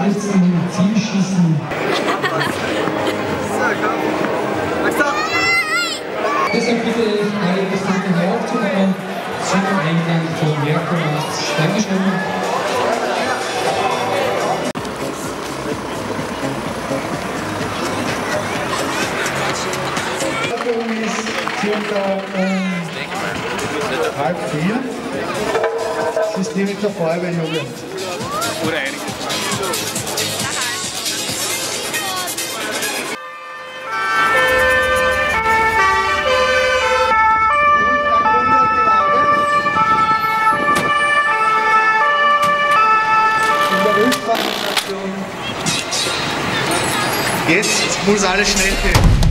Abkürzung Zielschießen. Deshalb bitte ich alle Besucher heraufzukommen zum Eingang von Merkelmarkt Dankeschön. Ist circa halb 4. Das ist nämlich der Feuerwehrjugend. Jetzt muss alles schnell gehen.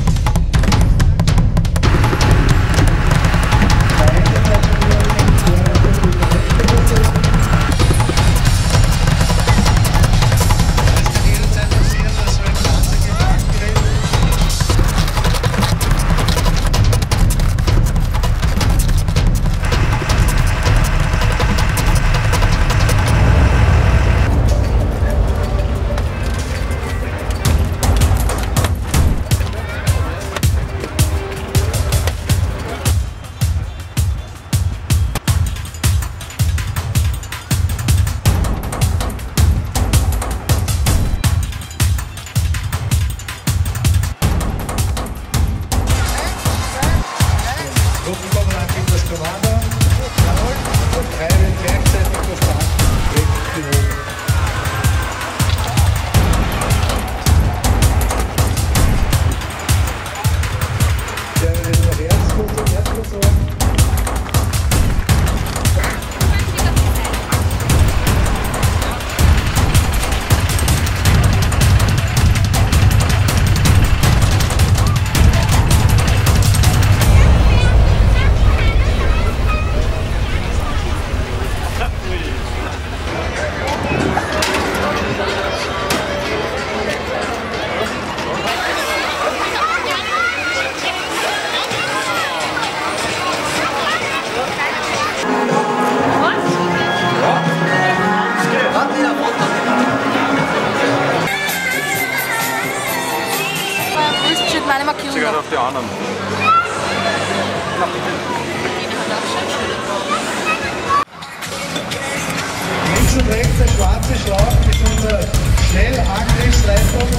Gruppenkommandant gibt das Kommando und 3 wird gleichzeitig das Band weggewogen. Der wird noch Herzversorgung. Sogar auf die anderen. Links und rechts der schwarze Schlauch ist unsere Schnellangriffsleitung.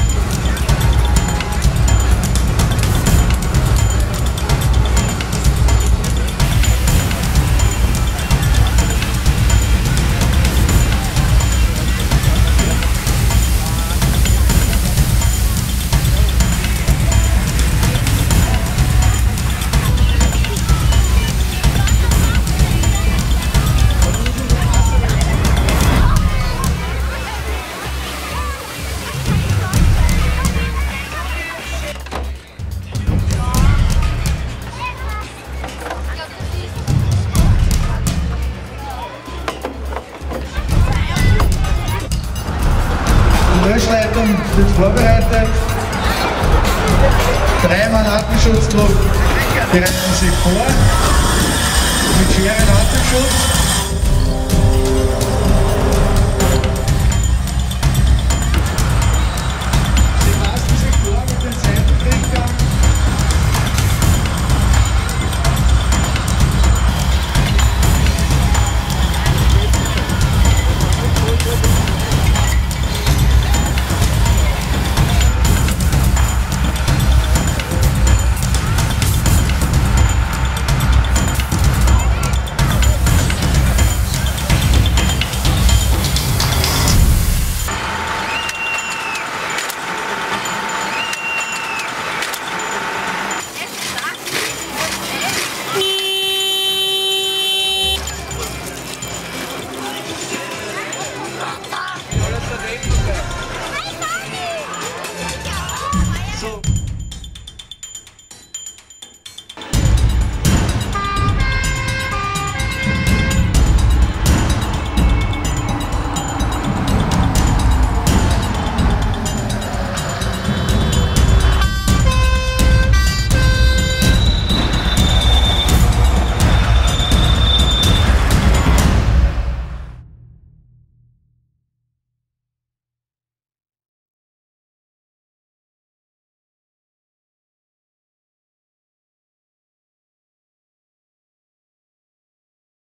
Die Löschleitung wird vorbereitet. 3 Mann Atemschutzgruppen bereiten sich vor mit schwerem Atemschutz.